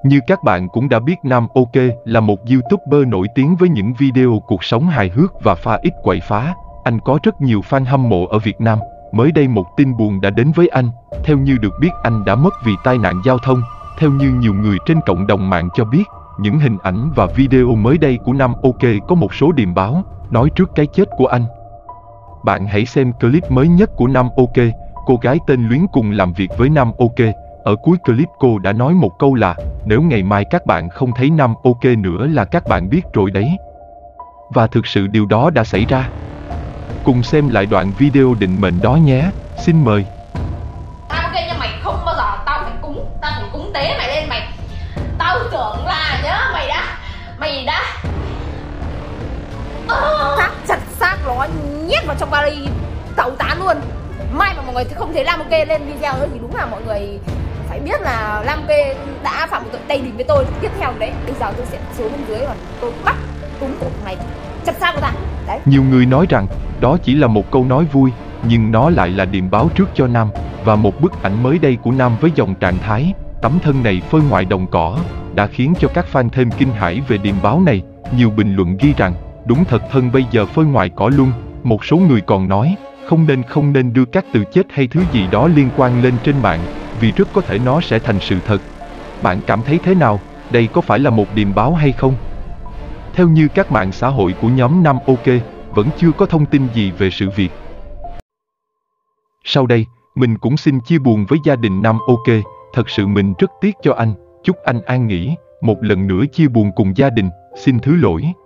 Như các bạn cũng đã biết, Nam OK là một YouTuber nổi tiếng với những video cuộc sống hài hước và pha ít quậy phá. Anh có rất nhiều fan hâm mộ ở Việt Nam. Mới đây một tin buồn đã đến với anh. Theo như được biết, anh đã mất vì tai nạn giao thông. Theo như nhiều người trên cộng đồng mạng cho biết, những hình ảnh và video mới đây của Nam OK có một số điềm báo nói trước cái chết của anh. Bạn hãy xem clip mới nhất của Nam OK. Cô gái tên Luyến cùng làm việc với Nam OK. Ở cuối clip cô đã nói một câu là nếu ngày mai các bạn không thấy Nam OK nữa là các bạn biết rồi đấy. Và thực sự điều đó đã xảy ra. Cùng xem lại đoạn video định mệnh đó nhé. Xin mời. Nam OK nha, mày không bao giờ tao phải cúng tế mày lên mày. Tao tưởng là nhớ mày đã chặt xác nó nhét vào trong vali tẩu tán luôn. Mai mà mọi người không thấy Nam OK lên video nữa thì đúng là mọi người phải biết là Nam OK đã phạm một tội tày đình với tôi. Tiếp theo đấy, bây giờ tôi sẽ xuống bên dưới và tôi bắt cúng cổ mày, chặt xác của ta. Đấy. Nhiều người nói rằng đó chỉ là một câu nói vui, nhưng nó lại là điềm báo trước cho Nam. Và một bức ảnh mới đây của Nam với dòng trạng thái tấm thân này phơi ngoài đồng cỏ đã khiến cho các fan thêm kinh hãi về điềm báo này. Nhiều bình luận ghi rằng đúng thật, thân bây giờ phơi ngoài cỏ luôn. Một số người còn nói không nên đưa các từ chết hay thứ gì đó liên quan lên trên mạng, vì rất có thể nó sẽ thành sự thật. Bạn cảm thấy thế nào? Đây có phải là một điềm báo hay không? Theo như các mạng xã hội của nhóm Nam OK, vẫn chưa có thông tin gì về sự việc. Sau đây, mình cũng xin chia buồn với gia đình Nam OK. Thật sự mình rất tiếc cho anh. Chúc anh an nghỉ. Một lần nữa chia buồn cùng gia đình. Xin thứ lỗi.